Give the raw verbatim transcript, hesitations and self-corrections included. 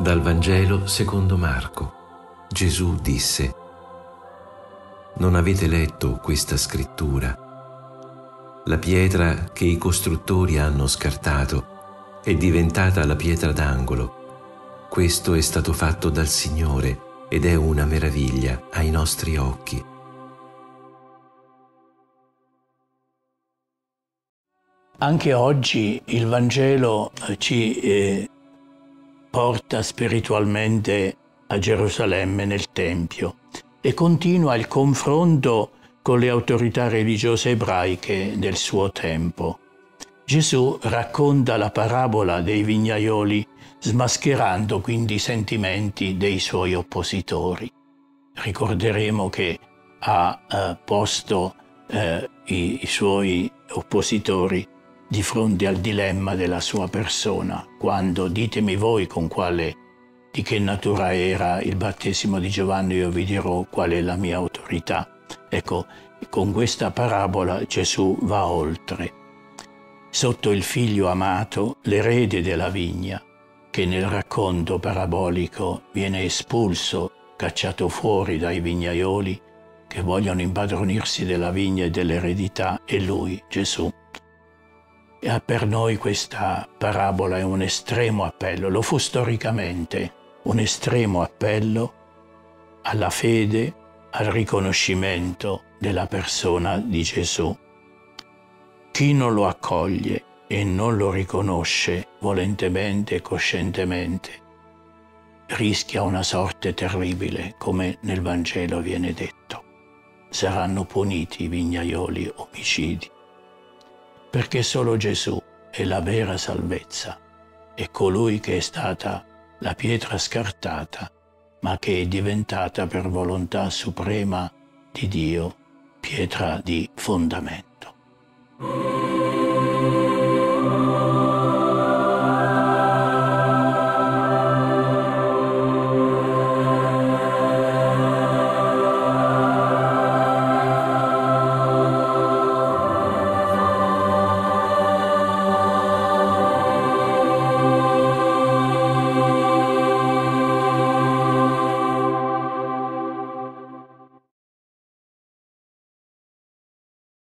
Dal Vangelo secondo Marco. Gesù disse: Non avete letto questa scrittura? La pietra che i costruttori hanno scartato è diventata la pietra d'angolo. Questo è stato fatto dal Signore ed è una meraviglia ai nostri occhi. Anche oggi il Vangelo ci eh, porta spiritualmente a Gerusalemme nel Tempio e continua il confronto con le autorità religiose ebraiche del suo tempo. Gesù racconta la parabola dei vignaioli smascherando quindi i sentimenti dei suoi oppositori. Ricorderemo che ha eh, posto eh, i, i suoi oppositori di fronte al dilemma della sua persona, quando ditemi voi con quale, di che natura era il battesimo di Giovanni, io vi dirò qual è la mia autorità. Ecco, con questa parabola Gesù va oltre. Sotto il figlio amato, l'erede della vigna, che nel racconto parabolico viene espulso, cacciato fuori dai vignaioli che vogliono impadronirsi della vigna e dell'eredità, è lui, Gesù. E per noi questa parabola è un estremo appello, lo fu storicamente, un estremo appello alla fede, al riconoscimento della persona di Gesù. Chi non lo accoglie e non lo riconosce volentemente e coscientemente rischia una sorte terribile, come nel Vangelo viene detto. Saranno puniti i vignaioli omicidi. Perché solo Gesù è la vera salvezza, è colui che è stata la pietra scartata, ma che è diventata per volontà suprema di Dio pietra di fondamento.